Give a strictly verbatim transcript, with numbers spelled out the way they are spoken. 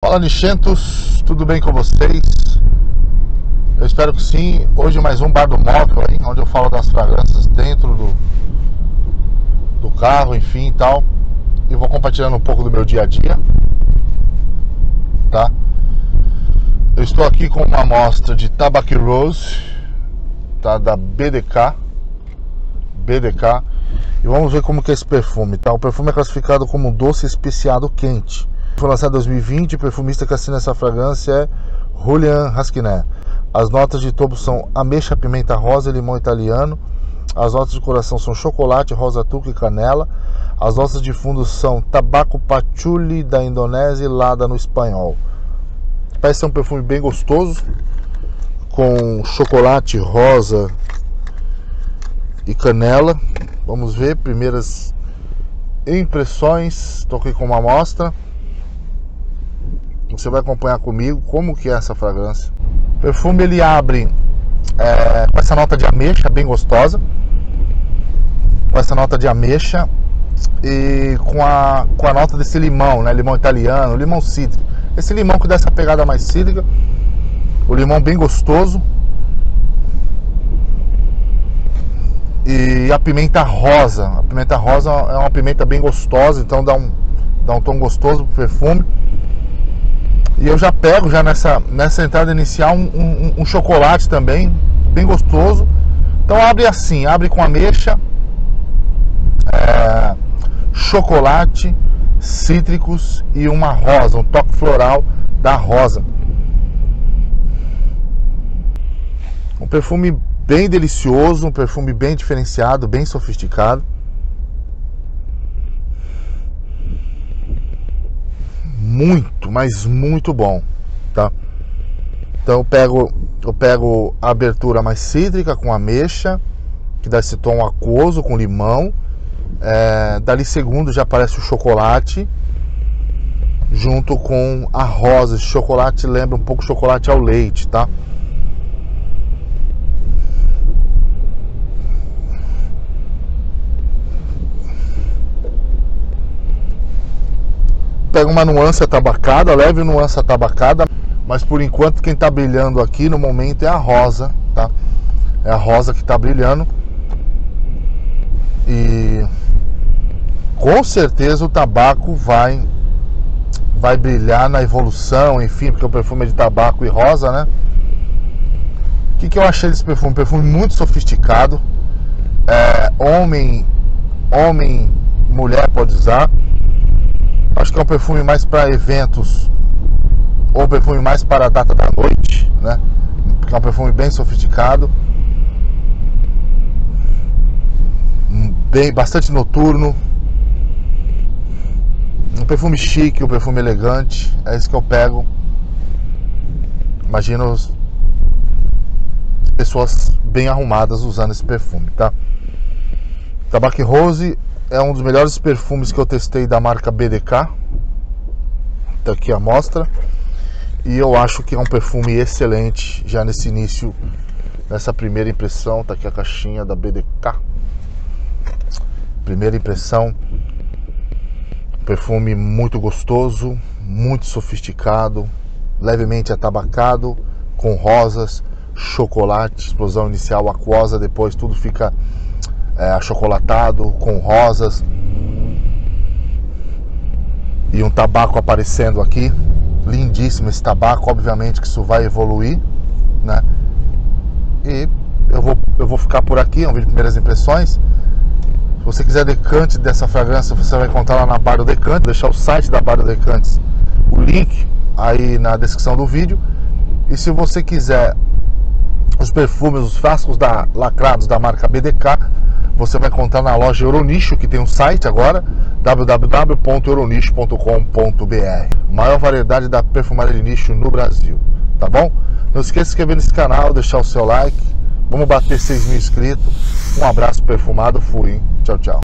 Fala, Nichentos, tudo bem com vocês? Eu espero que sim. Hoje mais um Bar do Móvel aí, onde eu falo das fragrâncias dentro do, do carro, enfim e tal. E vou compartilhando um pouco do meu dia a dia, tá? Eu estou aqui com uma amostra de Tabac Rose, tá? Da B D K B D K. E vamos ver como que é esse perfume, tá? O perfume é classificado como doce especiado quente. Foi lançado em dois mil e vinte, o perfumista que assina essa fragrância é Julian Rasquinet. As notas de topo são ameixa, pimenta rosa e limão italiano. As notas de coração são chocolate, rosa tuca e canela. As notas de fundo são tabaco patchouli da Indonésia e lada no espanhol. Parece ser um perfume bem gostoso, com chocolate, rosa e canela. Vamos ver, primeiras impressões. Estou aqui com uma amostra. Você vai acompanhar comigo como que é essa fragrância. O perfume ele abre é, com essa nota de ameixa bem gostosa, com essa nota de ameixa e com a, com a nota desse limão, né? Limão italiano, limão cítrico. Esse limão que dá essa pegada mais cítrica, o limão bem gostoso. E a pimenta rosa, a pimenta rosa é uma pimenta bem gostosa, então dá um, dá um tom gostoso pro perfume. E eu já pego já nessa, nessa entrada inicial um, um, um chocolate também, bem gostoso. Então abre assim, abre com ameixa, é, chocolate, cítricos e uma rosa, um toque floral da rosa. Um perfume bem delicioso, um perfume bem diferenciado, bem sofisticado. Muito, mas muito bom, tá? Então eu pego, eu pego a abertura mais cítrica com ameixa, que dá esse tom aquoso com limão. É, dali segundo já aparece o chocolate, junto com a rosa. Esse chocolate lembra um pouco chocolate ao leite, tá? Pega uma nuance atabacada, leve nuance atabacada, mas por enquanto quem tá brilhando aqui no momento é a rosa, tá? É a rosa que tá brilhando. E com certeza o tabaco vai vai brilhar na evolução, enfim, porque o perfume é de tabaco e rosa, né? O que, que eu achei desse perfume? Perfume muito sofisticado. É, homem, homem, mulher pode usar. Acho que é um perfume mais para eventos, ou um perfume mais para a data da noite, né? Porque é um perfume bem sofisticado, bem, bastante noturno. Um perfume chique, um perfume elegante. É isso que eu pego. Imagino pessoas bem arrumadas usando esse perfume, tá? Tabac Rose é um dos melhores perfumes que eu testei da marca B D K. Tá aqui a amostra. E eu acho que é um perfume excelente já nesse início, nessa primeira impressão. Tá aqui a caixinha da B D K. Primeira impressão. Perfume muito gostoso, muito sofisticado, levemente atabacado, com rosas, chocolate, explosão inicial aquosa, depois tudo fica É, achocolatado, com rosas e um tabaco aparecendo aqui. Lindíssimo esse tabaco. Obviamente que isso vai evoluir, né? E eu vou, eu vou ficar por aqui. É um vídeo de primeiras impressões. Se você quiser decante dessa fragrância, você vai encontrar lá na Bar do Decante. Vou deixar o site da Bar do Decantes, o link aí na descrição do vídeo. E se você quiser os perfumes, os frascos da, lacrados da marca B D K, você vai encontrar na loja Euronicho, que tem um site agora, w w w ponto euronicho ponto com ponto b r. Maior variedade da perfumaria de nicho no Brasil, tá bom? Não esqueça de se inscrever nesse canal, deixar o seu like. Vamos bater seis mil inscritos. Um abraço perfumado, fui, hein? Tchau, tchau.